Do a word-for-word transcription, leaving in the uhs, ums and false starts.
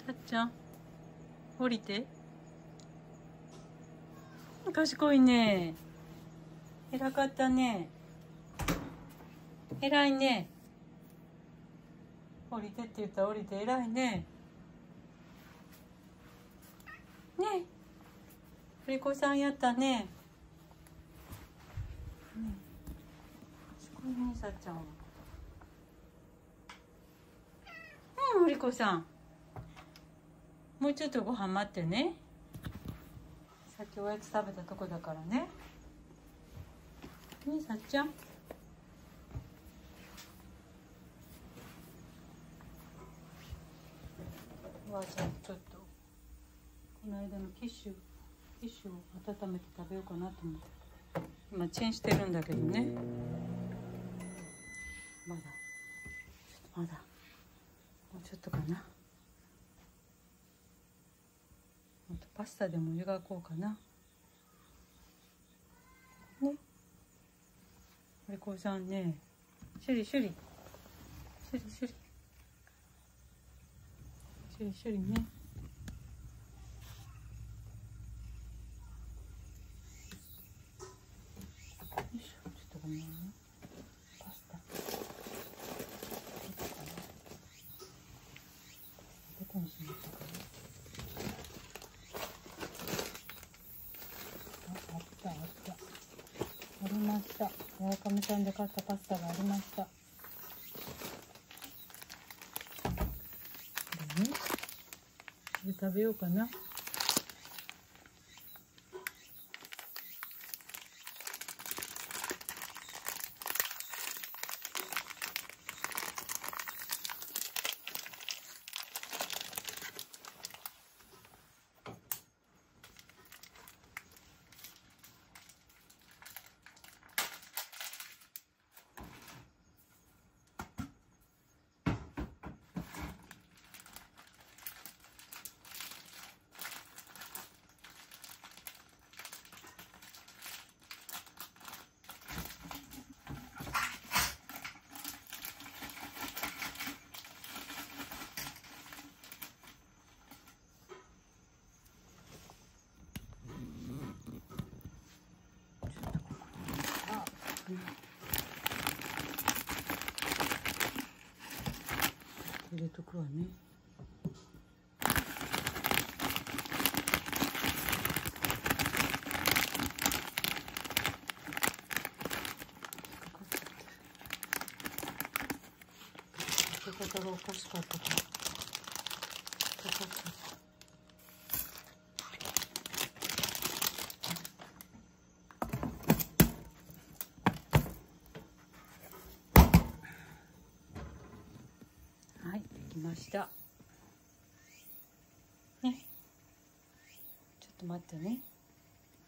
さっちゃん降りて。賢いね。偉かったね。偉いね。降りてって言ったら降りて偉いね。ね。ふりこさんやったね。うん。賢いね、さっちゃんは。うん、ふりこさん。もうちょっとご飯待ってね。さっきおやつ食べたとこだからね。ね、さっちゃん。おばあちゃん、ちょっとこの間のキッシュキッシュを温めて食べようかなと思って、今チンしてるんだけどね。まだまだもうちょっとかな。あとパスタでも湯がこうかなね。これこうさんね、シュリシュリシュリシュリシュリシュリね。よいしょ、ちょっとごめんね。パスタどこにしまったかな。あ、あったあった、ありました。村上さんで買ったパスタがありました。これね、これ食べようかな。入れとくわね。開け方がおかしかったから。はい、できました。ね。ちょっと待ってね。